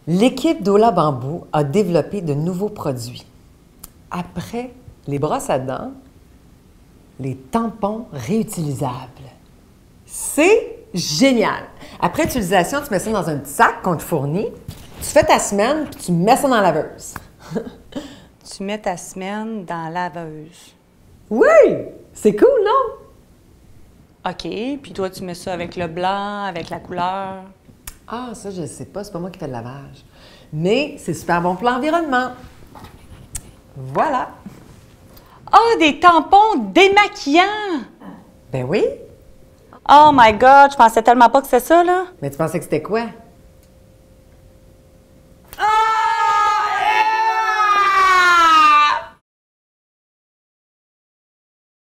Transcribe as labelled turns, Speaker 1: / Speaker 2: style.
Speaker 1: L'équipe d'Ola Bamboo a développé de nouveaux produits. Après les brosses à dents, les tampons réutilisables. C'est génial! Après utilisation, tu mets ça dans un petit sac qu'on te fournit, tu fais ta semaine, puis tu mets ça dans la laveuse.
Speaker 2: Tu mets ta semaine dans la laveuse.
Speaker 1: Oui! C'est cool, non?
Speaker 2: OK, puis toi, tu mets ça avec le blanc, avec la couleur.
Speaker 1: Ah, ça, je ne sais pas, c'est pas moi qui fais le lavage. Mais c'est super bon pour l'environnement. Voilà!
Speaker 2: Ah, des tampons démaquillants!
Speaker 1: Ben oui!
Speaker 2: Oh my God, je pensais tellement pas que c'était ça, là.
Speaker 1: Mais tu pensais que c'était quoi?